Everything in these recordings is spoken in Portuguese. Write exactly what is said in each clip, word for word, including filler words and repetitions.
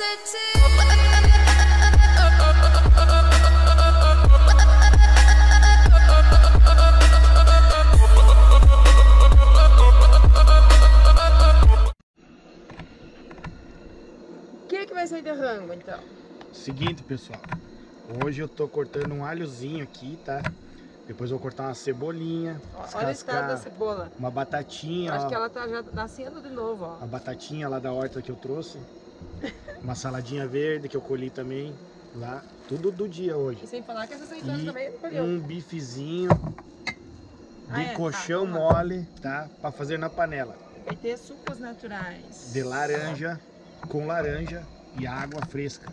O que é que vai sair de rango, então? Seguinte, pessoal. Hoje eu tô cortando um alhozinho aqui, tá? Depois eu vou cortar uma cebolinha. Olha o estado da cebola. Uma batatinha, Acho ó. que ela tá já nascendo de novo, ó. A batatinha lá da horta que eu trouxe. Uma saladinha verde que eu colhi também lá. Tudo do dia hoje. E sem falar que essa azeitona E também colheu. um bifezinho de Ah, é? colchão Tá, mole, tá? Pra fazer na panela. Vai ter sucos naturais. De laranja, com laranja e água fresca.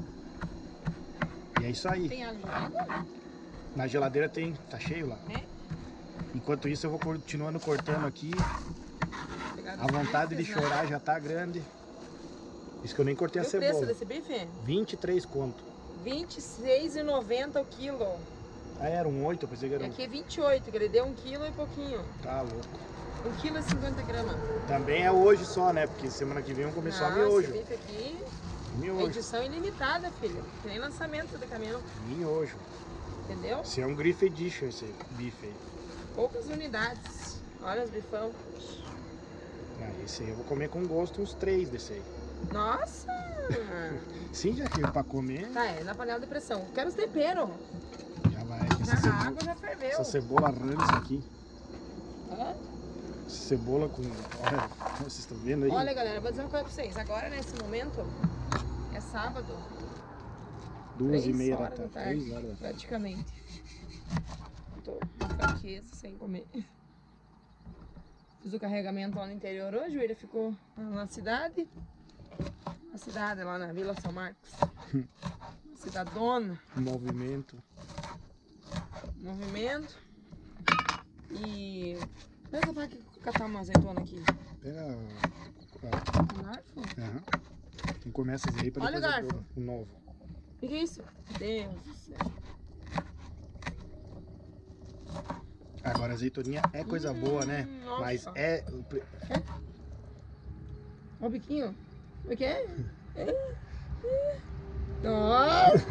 E é isso aí. Tem água gelada? Na geladeira tem, tá cheio lá. É? Enquanto isso eu vou continuando cortando aqui. Pegar A vontade de bifes, né? chorar já tá grande. Isso que eu nem cortei a E o preço cebola. desse bife? vinte e três conto. vinte e seis reais e noventa centavos o quilo. Ah, era um oito, eu pensei que E era um... aqui é vinte e oito, que ele deu um quilo e pouquinho. Tá louco. Um quilo e cinquenta gramas. Também é hoje só, né? Porque semana que vem vamos começar Não, miojo. esse bife aqui é Miojo. edição ilimitada, filho. Que nem lançamento do caminhão. Miojo. Entendeu? Esse é um Grife Edition, esse bife aí. Poucas unidades. Olha os bifão. Ah, esse aí eu vou comer com gosto uns três desse aí. Nossa! Sim, já que pra comer, Tá, é na panela de pressão. Quero os temperos. já vai. Já Essa a cebola, água já ferveu. essa cebola rança aqui. Hã? Essa cebola com... Olha, vocês estão vendo aí? Olha, galera, vou dizer uma coisa pra vocês. Agora, nesse momento, é sábado. Duas e meia da horas tarde. da tarde, Três horas da tarde. praticamente. Tô com fraqueza, sem comer. Fiz o carregamento lá no interior hoje, ele ficou na cidade. Na cidade, lá na Vila São Marcos. Cidadona, Movimento. movimento. E... Deixa eu catar uma azeitona aqui. Pega a... Um garfo? Aham. Então começa aí pra Olha o depois eu garfo. pôr o novo. O que, que é isso? Deus do céu. Agora a azeitoninha é coisa Hum, boa, né? nossa. Mas é... Olha o biquinho. O que é? É? É. Nossa!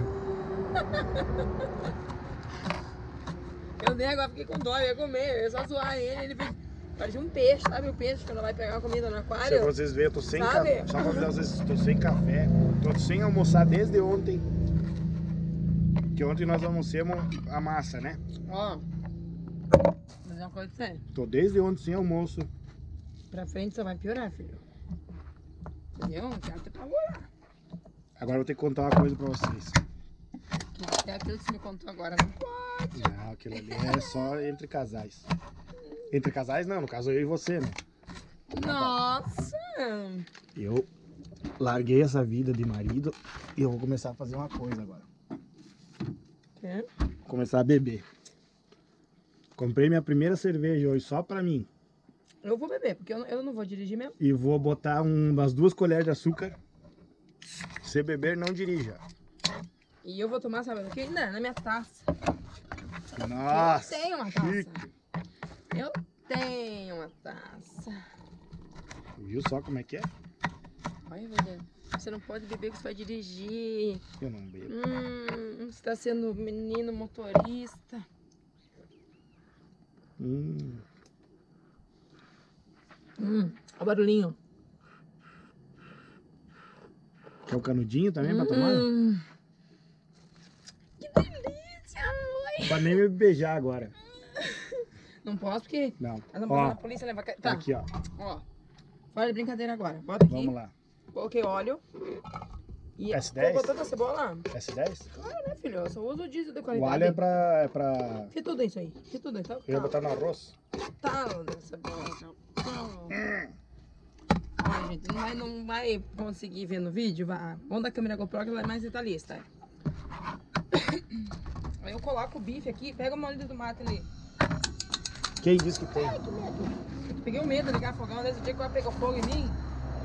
Eu nem agora fiquei com dó, eu ia comer, eu ia só zoar ele, ele fez... Parecia um peixe, sabe o peixe quando vai pegar a comida no Se aquário? vocês verem, eu tô sem Sabe? café. Só pra avisar vocês, tô sem café. Tô sem almoçar desde ontem. Que ontem nós almoçamos a massa, né? Ó, vou fazer uma coisa séria. Tô desde ontem sem almoço. Pra frente só vai piorar, filho. Entendeu? Não quero ter pavor. Agora eu vou ter que contar uma coisa pra vocês. Que é aquilo que você me contou agora, não pode. Não, aquilo ali é só entre casais. Entre casais não, no caso eu e você, né? Nossa! Eu larguei essa vida de marido e eu vou começar a fazer uma coisa agora. Quê? Vou começar a beber. Comprei minha primeira cerveja hoje só pra mim. Eu vou beber, porque eu, eu não vou dirigir mesmo. E vou botar um, umas duas colheres de açúcar. Se beber, não dirija. E eu vou tomar, sabe o que? Não, na minha taça. Nossa! Eu tenho uma taça. chique. Eu tenho uma taça. Viu só como é que é? Olha, velho. Você não pode beber que você vai dirigir. Eu não bebo. Hum, você tá sendo menino motorista. Hum. Hum, olha o barulhinho. Quer o canudinho também pra tomar? Hum. Que delícia, amor. Pra nem me beijar agora. Não posso porque Não. nós vamos Ó, na polícia levar... Tá, tá aqui, ó. ó. Fora de brincadeira agora. Bota aqui. Vamos lá. Coloquei óleo. E S dez? botou a cebola? S dez? Claro, né, filho? Eu só uso o diesel de O qualidade. alho é pra... É pra... Que tudo isso aí? Que tudo isso? Eu ia botar no arroz. Tá, cebola. Olha, gente, não vai, não vai conseguir ver no vídeo. Vai. Vamos da câmera GoPro que ela é mais detalhista. Aí eu coloco o bife aqui. Pega o molho de tomate ali. Quem disse que tem? Ai, que medo. Eu peguei o medo de ligar fogão. Nesse dia que vai pegar fogo em mim.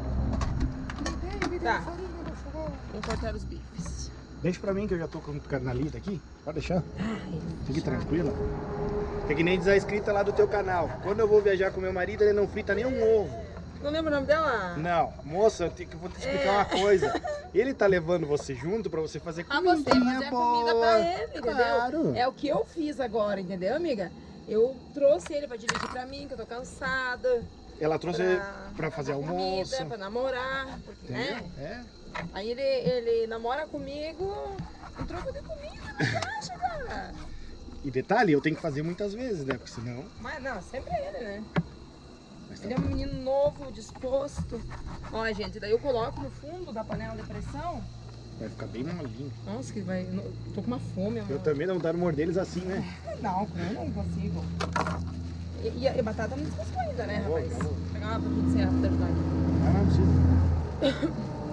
Tá. Vou cortar os bifes. Deixa pra mim que eu já tô com o carnalito aqui. Pode deixar. Ai, Fique tranquila. Tem que nem diz a escrita lá do teu canal. Quando eu vou viajar com meu marido, ele não frita nem um ovo. Não lembra o nome dela? Não, moça, eu, tenho, eu vou te explicar É. uma coisa. Ele tá levando você junto pra você fazer Ah, comida. você fazer a comida pra ele, entendeu? Claro. É o que eu fiz agora, entendeu, amiga? Eu trouxe ele pra dirigir pra mim, que eu tô cansada. Ela trouxe Pra, pra fazer pra almoço. Comida, pra namorar. Porque, né? Entendeu? É. Aí ele, ele namora comigo em troco de comida, não acha, cara? E detalhe, eu tenho que fazer muitas vezes, né? Porque senão... Mas não, sempre é ele, né? Mas tá Ele é um menino novo, disposto. Ó, gente, daí eu coloco no fundo da panela de pressão. Vai ficar bem molinho. Nossa, que vai. Tô com uma fome, Eu amor. também dá vontade de morder eles assim, né? Não, eu não consigo. E, e a, e a batata não descascou ainda, né, Tá bom, rapaz? tá bom. Vou pegar uma pra gente encerrar pra ajudar aqui. Ah, não precisa.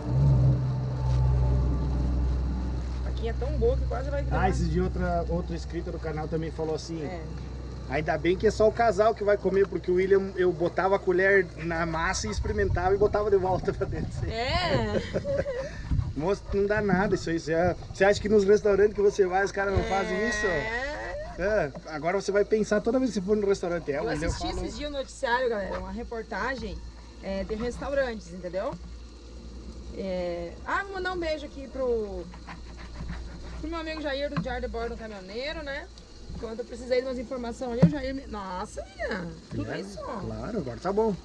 Aqui é tão boa que quase vai virar. Ah, esses dias outra, outra inscrita do canal também falou assim... É. Ainda bem que é só o casal que vai comer, porque o William, eu botava a colher na massa e experimentava e botava de volta pra dentro. É. Moço, não dá nada isso aí. Você, é- você acha que nos restaurantes que você vai os caras não fazem isso? É. É, agora você vai pensar toda vez que você for no restaurante. É, o Eu William assisti falou. esses dias no noticiário, galera, uma reportagem é, de restaurantes, entendeu? É... Ah, vou mandar um beijo aqui pro, pro meu amigo Jair do Diário de Bordo Caminhoneiro, né? Quando eu precisei de umas informações ali, o Jair me... Nossa, Ian, tudo É, isso? Claro, agora tá bom.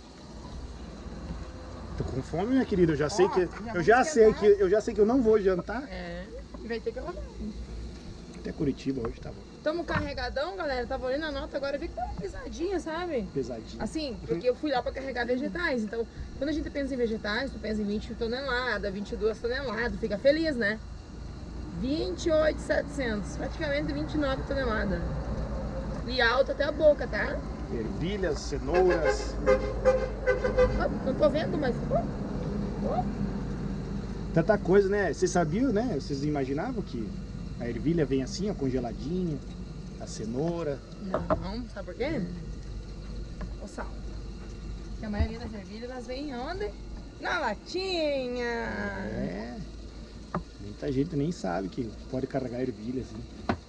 Tô com fome, minha querida. Eu já sei Ó, que já eu vamos já sei esquentar. que eu já sei que eu não vou jantar. É, e vai ter que lavar. Até Curitiba hoje tá bom. Tamo carregadão, galera. Tava olhando a nota, agora vi que tá uma pesadinha, sabe? Pesadinho. Assim, porque eu fui lá pra carregar vegetais. Então, quando a gente pensa em vegetais, tu pensa em vinte toneladas, vinte e duas toneladas, fica feliz, né? vinte e oito mil e setecentos, praticamente vinte e nove toneladas. E alta até a boca, tá? Ervilhas, cenouras. Ó, não tô vendo, mas... ó, ó. Tanta coisa, né? Vocês sabiam, né? Vocês imaginavam que a ervilha vem assim, ó, congeladinha, a cenoura. Não, sabe por quê? O sal. Porque a maioria das ervilhas, elas vêm onde? Na latinha. É. Muita gente nem sabe que pode carregar ervilha assim.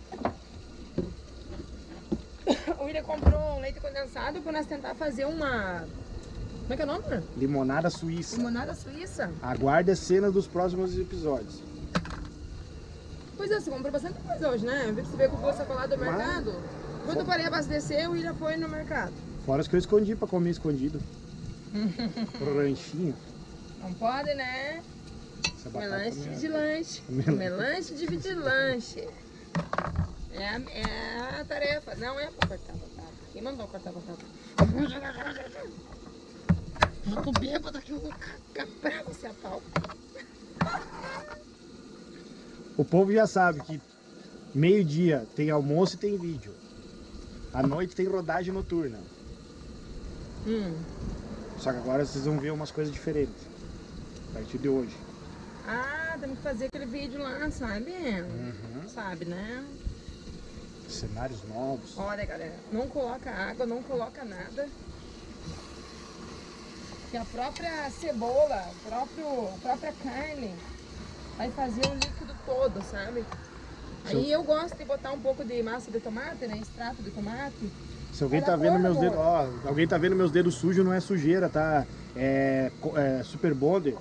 O William comprou um leite condensado pra nós tentar fazer uma... Como é que é o nome? Limonada suíça. Limonada suíça. Aguarde a cena dos próximos episódios. Pois é, você comprou bastante coisa hoje, né? Você veio com o bolsa colada do Mas- mercado. Quando eu parei abastecer, o William foi no mercado. Fora as que eu escondi pra comer escondido. Pro ranchinho. Não pode, né? Essa Comer batata lanche não é- de lanche. Comer Comer lanche de de lanche. É a, é a tarefa. Não é pra cortar batata. Quem mandou cortar batata? Eu tô bêbada aqui, eu vou cagar pra você a pau. O povo já sabe que meio-dia tem almoço e tem vídeo. À noite tem rodagem noturna. Hum. Só que agora vocês vão ver umas coisas diferentes. A partir de hoje. Ah, temos que fazer aquele vídeo lá, sabe? Uhum. Sabe, né? Cenários novos. Olha, galera, não coloca água, não coloca nada. Que a própria cebola, a próprio, a própria carne vai fazer o líquido todo, sabe? Aí eu gosto de botar um pouco de massa de tomate, né? Extrato de tomate. Se alguém Vai tá dar vendo cor, meus amor. dedos, ó, alguém tá vendo meus dedos sujos, não é sujeira, tá? É, co- é super bonder.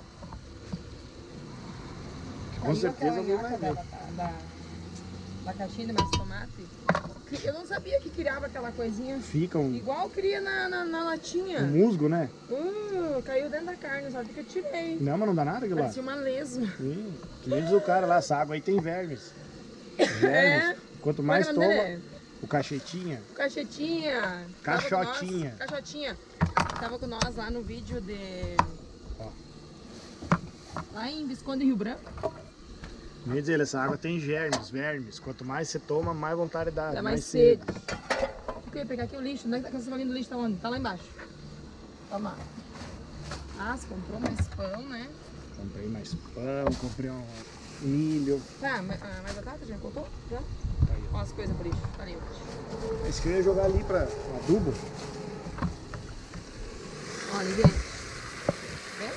Com Aí certeza aquela alguém vai nhaca ver. da, da, da caixinha de massa de tomate. que Eu não sabia que criava aquela coisinha. Fica um, Igual cria na, na, na latinha. um musgo, né? Hum, caiu dentro da carne, sabe que eu tirei. Não, mas não dá nada aquilo lá. Parecia uma lesma. Sim, que nem diz o cara lá, essa água aí tem vermes. Vermes. É. Quanto mais Qual é o nome toma, dele? o cachetinha. Cachetinha. Caixotinha. Tava com nós, caixotinha. Tava com nós lá no vídeo de... Ó. Lá em Visconde Rio Branco. Me diz ele, essa água tem germes, vermes. Quanto mais você toma, mais vontade dá. Dá mais sede. O que eu ia pegar aqui o lixo? Onde é que tá aquela sacolinha do lixo? Tá onde? Tá lá embaixo. Toma. Ah, você comprou mais pão, né? Comprei mais pão, comprei um milho. Tá, mas, ah, mais batata já contou? Já? Tá aí, Ó as coisas pro lixo. Tá ali, ó. Esse que eu ia jogar ali pra um adubo. Ó, liguei. Vê?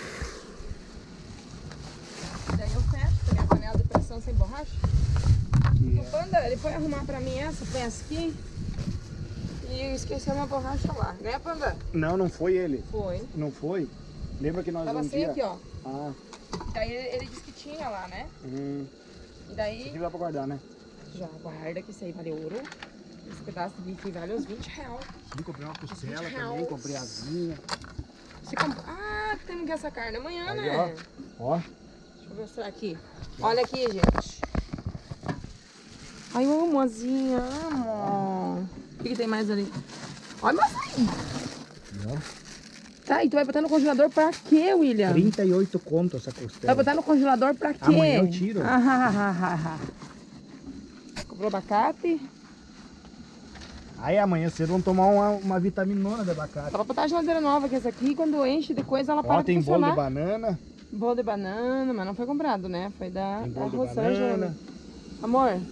Daí eu fecho, peguei a panela de pressão sem borracha. Que O Panda, ele foi arrumar pra mim essa peça aqui. E esqueceu minha borracha lá, né, Panda? Não, não foi ele. Foi. Não foi? Lembra que nós Tava um sem dia... aqui, ó. Ah. Daí ele, ele disse que tinha lá, né? Hum. E daí... Isso aqui dá pra guardar, né? Já guarda que isso aí vale ouro. Esse pedaço de bife vale uns vinte reais. Sim, comprei uma costela vinte também, reais. comprei asinha. Você comprou... Ah, temos que essa carne amanhã, Aí, né? ó. Ó. Deixa eu mostrar aqui. Olha aqui, gente. Ai, ô, mozinha, amo. O que, que tem mais ali? Olha, mas aí. Tá, e tu vai botar no congelador pra quê, William? trinta e oito conto essa costela. Vai botar no congelador pra quê? Amanhã eu tiro. Ah, ah, ah, ah, ah. Comprou abacate. Aí amanhã cedo vamos tomar uma, uma vitaminona de abacate. Só pra botar a geladeira nova, que essa aqui, quando enche de coisa, ela para Ó, de tem bolo funcionar. de banana. Bolo de banana, mas não foi comprado, né? Foi da, Tem da bolo de Rosângela. banana. Amor,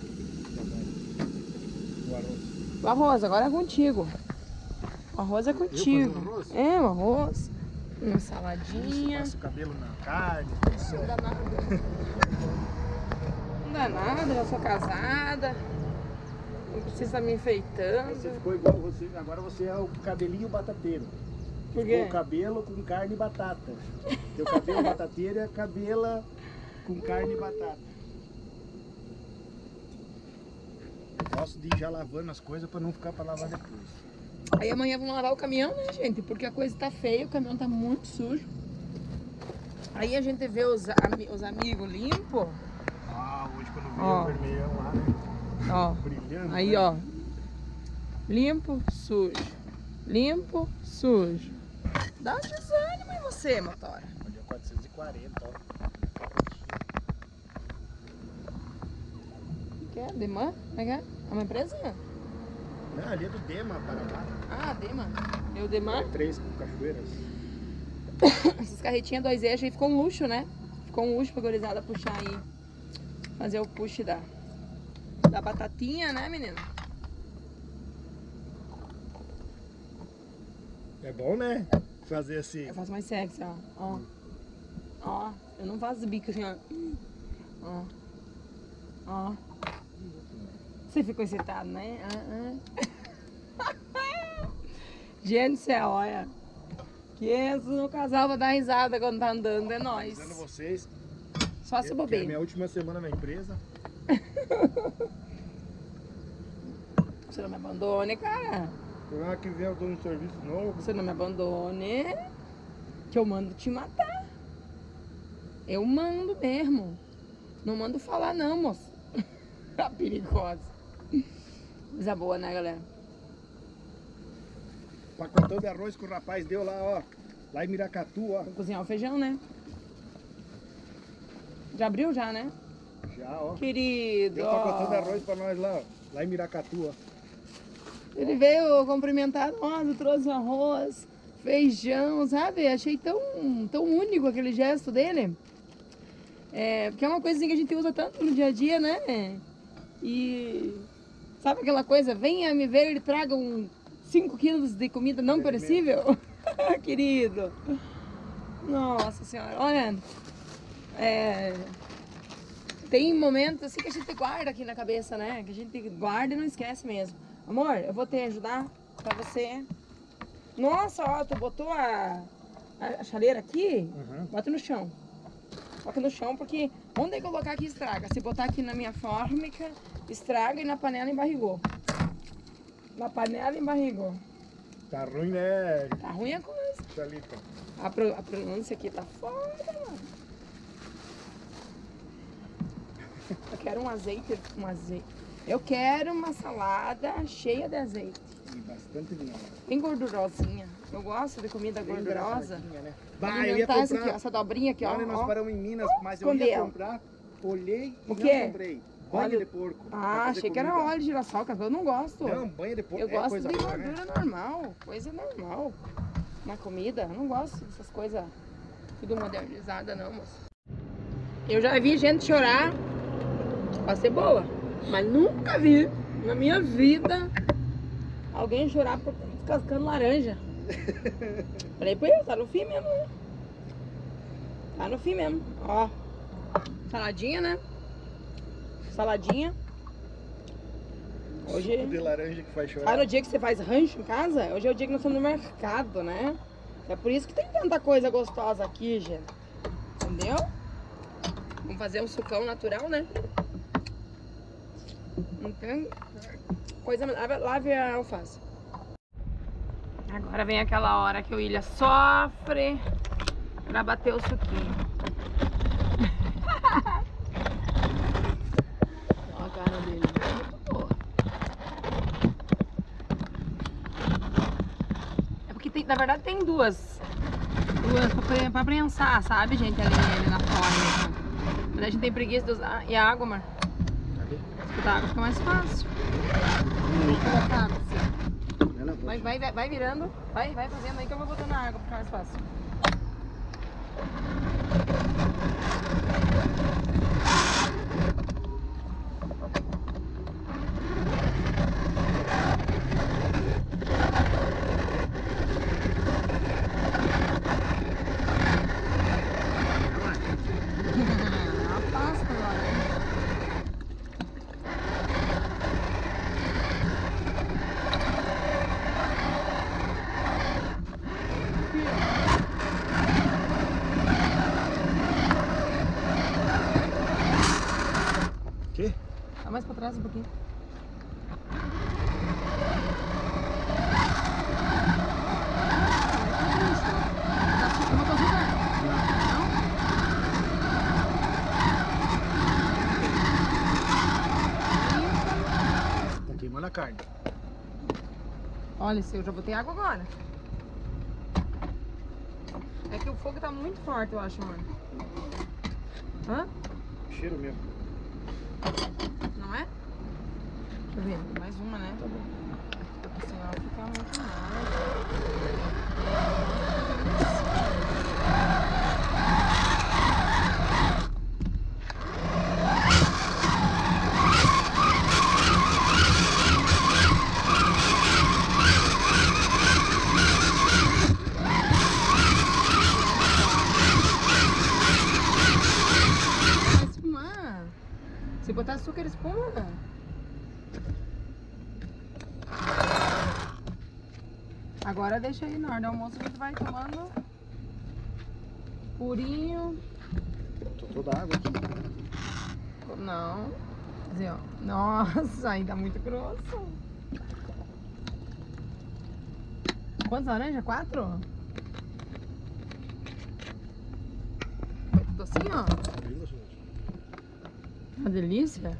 O arroz. o arroz agora é contigo. O arroz é contigo. fazer o arroz? É, o arroz. Uma Isso, saladinha. passa o cabelo na carne, tudo Não certo. dá nada. Não dá nada, já sou casada. Não precisa estar me enfeitando. Você ficou igual você, agora você é o cabelinho batateiro. Por Ficou quê? o cabelo com carne e batata. Teu cabelo batateiro é cabela com carne e batata. Gosto de ir já lavando as coisas para não ficar para lavar depois. Aí amanhã vamos lavar o caminhão, né, gente? Porque a coisa tá feia, o caminhão tá muito sujo. Aí a gente vê os, ami os amigos limpos. Ah, hoje quando veio Ó. o vermelhão lá, né? Ó. Brilhando. Aí, né? ó. Limpo, sujo. Limpo, sujo. Dá um desânimo em você, motora. Hoje é quatrocentos e quarenta, ó. O que é? Demã? Como é que é? É uma empresa? Não, ali é do Dema, Paraná. Ah, Demã. É o Demã? Três com cachoeiras. Essas carretinhas dois eixos aí ficou um luxo, né? Ficou um luxo pra gurizada puxar aí. Fazer o push da, da batatinha, né, menino? É bom, né? Fazer assim. Eu faço mais sexy, ó. Ó. Ó. Eu não faço bico assim, ó. Ó. Ó. Você ficou excitado, né? Ah, ah. Gente do céu, olha. Que isso no casal vai dar risada quando tá andando, é nóis. Avisando vocês. Só se que é a bobeira. minha última semana na empresa. Você não me abandone, cara. Semana que vem eu dou um serviço novo. Você não me abandone, que eu mando te matar. Eu mando mesmo. Não mando falar não, moço. Tá perigosa. Coisa boa, né, galera? Pacotão de arroz que o rapaz deu lá, ó. Lá em Miracatu, ó. Vou cozinhar o feijão, né? Já abriu já, né? Já, ó. Querido. Deu pacotão de arroz pra nós lá, ó. Lá em Miracatu, ó. Ele veio cumprimentar nós, trouxe arroz, feijão, sabe? Achei tão, tão único aquele gesto dele. É, porque é uma coisa assim que a gente usa tanto no dia a dia, né? E sabe aquela coisa? Venha me ver e traga um cinco quilos de comida não perecível. Querido. Nossa senhora, olha. É, tem momentos assim que a gente guarda aqui na cabeça, né? Que a gente guarda e não esquece mesmo. Amor, eu vou te ajudar pra você. Nossa, ó, tu botou a, a chaleira aqui? Uhum. Bota no chão. Coloca no chão, porque onde eu colocar aqui estraga. Se botar aqui na minha fórmica, estraga e na panela embarrigou. Na panela embarrigou. Tá ruim, né, Tá ruim a coisa. Thalita? A, pro, a pronúncia aqui tá foda, mano. Eu quero um azeite, um azeite. Eu quero uma salada cheia de azeite. E bastante vinagre. Bem gordurosinha. Eu gosto de comida Bem gordurosa. douradinha, né? Vou Bah, eu ia alimentar essa, aqui, ó, comprar. essa dobrinha aqui, ó. Olha, nós ó. paramos em Minas, mas eu Escondeu. ia comprar. Olhei e O não quê? comprei. Banho Óleo- de porco. pra Ah, fazer achei que era comida. óleo de girassol, cara. Eu não gosto. Não, banho de porco Eu é gosto coisa de boa, né? gordura normal, coisa normal na comida. Eu não gosto dessas coisas tudo modernizada, não, moço. Eu já vi gente chorar com a cebola, mas nunca vi na minha vida alguém chorar por descascando laranja. Falei, pô, tá no fim mesmo, né? Tá no fim mesmo. Ó, saladinha, né? Saladinha. Hoje... Suco de laranja que faz chorar. Ah, no dia que você faz rancho em casa, hoje é o dia que nós estamos no mercado, né? É por isso que tem tanta coisa gostosa aqui, gente. Entendeu? Vamos fazer um sucão natural, né? Não tem coisa... Lave, lave a alface. Agora vem aquela hora que o William sofre pra bater o suquinho. Olha a cara dele. Muito boa. É porque tem, na verdade tem duas. Duas pra, pra prensar, sabe, gente? Ali, ali na forma. Mas a gente tem preguiça de usar. E a água, amor? A água fica mais fácil. Vai, vai, vai, vai virando. Vai, vai fazendo aí que eu vou botando a água pra ficar mais fácil. Vai mais pra trás um pouquinho. Tá queimando a carne. Olha, eu já botei água agora. É que o fogo tá muito forte, eu acho, mano. Hã? Cheiro mesmo. Não é? Deixa eu ver, mais uma, né? Tá bom. Porque senão fica muito mal. Vai espumar. Se botar açúcar, espuma. Agora deixa aí na hora do almoço, a gente vai tomando purinho. Tô toda a água aqui. Não. Quer dizer, ó. Nossa, ainda muito grosso. Quantas laranjas? Quatro? Docinho, ó. Uma delícia.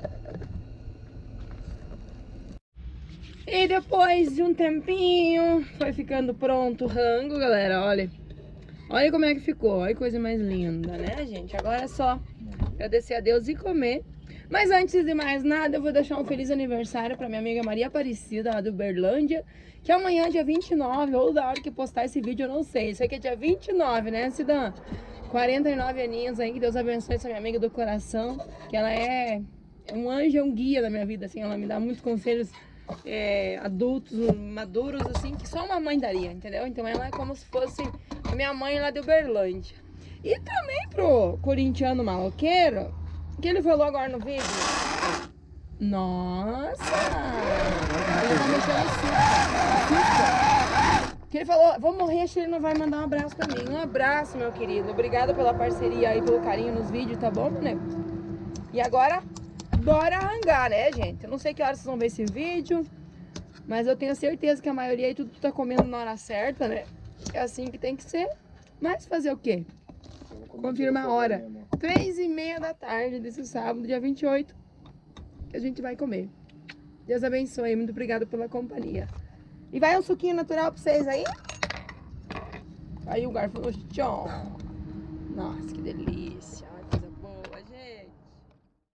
E depois de um tempinho, foi ficando pronto o rango, galera, olha. Olha como é que ficou, olha que coisa mais linda, né, gente? Agora é só agradecer a Deus e comer. Mas antes de mais nada, eu vou deixar um feliz aniversário pra minha amiga Maria Aparecida, lá do Uberlândia, que amanhã, dia vinte e nove, ou da hora que postar esse vídeo, eu não sei. Isso aqui é dia vinte e nove, né, Cidã? quarenta e nove aninhos aí, que Deus abençoe essa minha amiga do coração, que ela é um anjo, um guia da minha vida, assim, ela me dá muitos conselhos é, adultos, maduros, assim, que só uma mãe daria, entendeu? Então ela é como se fosse a minha mãe lá de Uberlândia. E também pro corintiano maloqueiro, que ele falou agora no vídeo. Nossa! Ele tá mexendo açúcar. Que ele falou, vou morrer, acho que ele não vai mandar um abraço pra mim. Um abraço, meu querido. Obrigada pela parceria aí, pelo carinho nos vídeos, tá bom, né? E agora, bora arrancar, né, gente? Eu não sei que horas vocês vão ver esse vídeo, mas eu tenho certeza que a maioria aí tudo tá comendo na hora certa, né? É assim que tem que ser. Mas fazer o quê? Confirma a hora. Três e meia da tarde desse sábado, dia vinte e oito, que a gente vai comer. Deus abençoe. Muito obrigada pela companhia. E vai um suquinho natural pra vocês aí? Aí o garfo no chão. Nossa, que delícia.